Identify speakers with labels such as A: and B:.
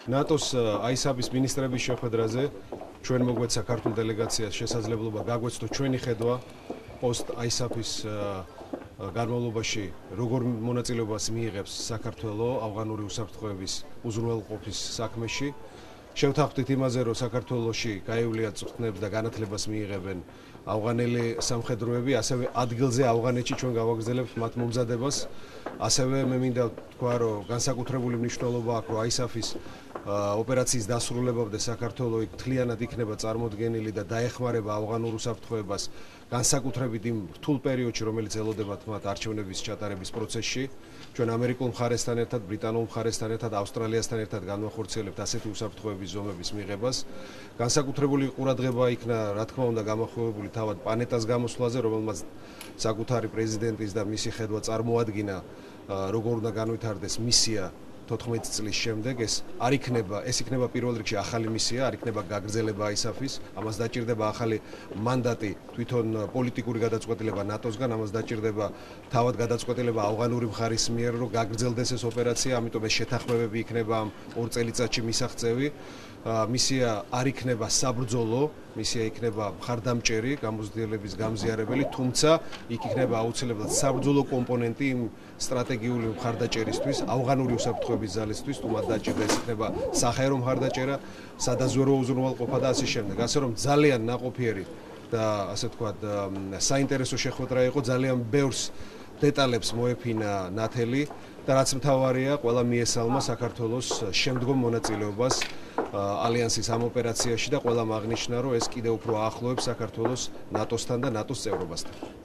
A: ნატოს ISAF-ის მინისტრების შეხვედრაზე ჩვენ მოგვეც საქართველოს დელეგაციას შესაძლებლობა გაგვეცდო ჩვენი ხედვა post ISAF-ის განმავლობაში როგორ მონაწილეობას მიიღებს საქართველოს ავღანური უსაფრთხოების უზრუნველყოფის საქმეში. შევთანხმდით იმაზე, რომ საქართველოში გაივლიან წვრთნებს და განათლებას მიიღებენ ავღანელი სამხედროები, ასევე ადგილზე ავღანეთში ჩვენ გავაგრძელებთ მათ მომზადებას. ასევე მე მინდა თქვა, რომ განსაკუთრებული მნიშვნელობა აქვს, რომ ISAF-ის ოპერაციის დასრულებამდე საქართველოს მთლიანად იქნება წარმოდგენილი და დაეხმარება ავღანურ უსაფრთხოებას განსაკუთრებით იმ რთულ პერიოდში, რომელიც ელოდებათ მათ არჩევნების ჩატარების პროცესში. ჩვენ ამერიკულ მხარესთან ერთად, ბრიტანულ მხარესთან ერთად, ავსტრალიასთან ერთად განვახორციელებთ ასეთი უსაფრთხოების ზომების მიღებას. განსაკუთრებული ყურადღება იქნა, რა თქმა უნდა, გამოხმოვებული თავად პლანეტას გამოსვლაზე, რომელმაც საკუთარი პრეზიდენტის და მისი ხედვა წარმოადგინა, როგორ უნდა განვითარდეს მისია 14 წლის შემდეგ. ეს იქნება პირველ რიგში ახალი მისია, არ იქნება გაგრძელება ISAF-ის, ამას დაჭირდება ახალი მანდატი, თვითონ პოლიტიკური გადაწყვეტილება ნატოსგან, ამას დაჭირდება თავად გადაწყვეტილება ავღანური მხარის მიერ, რომ გაგრძელდეს ეს ოპერაცია, ამიტომ ეს შეთანხმებები იქნება ამ 2 წელიწადში მისაღწევი. მისია არ იქნება საბრძოლო, მისია იქნება მხარდამჭერი, გამოცდილების გამზიარებელი, თუმცა იქ იქნება აუცილებლად საბრძოლო კომპონენტი იმ სტრატეგიული მხარდაჭერისთვის, ავღანური უსაფრთხოების ძალისთვის, თუმცა დაჭირდა ეს იქნება საჰაერო მხარდაჭერა, სადაზვერო უზრუნველყოფა და ასე შემდეგ. ასე რომ ძალიან ნაყოფიერი და ასე ვთქვათ, საინტერესო შეხვედრა იყო, ძალიან ბევრს დეტალებს მოეფინა ნათელი და რაც მთავარია, ყველა მიესალმა საქართველოს შემდგომ მონაწილეობას ალიანსის ამ ოპერაციაში და ყველამ აღნიშნა, რომ ეს კიდევ უფრო აახლოებს საქართველოს ნატოსთან და ნატოს წევრობასთან.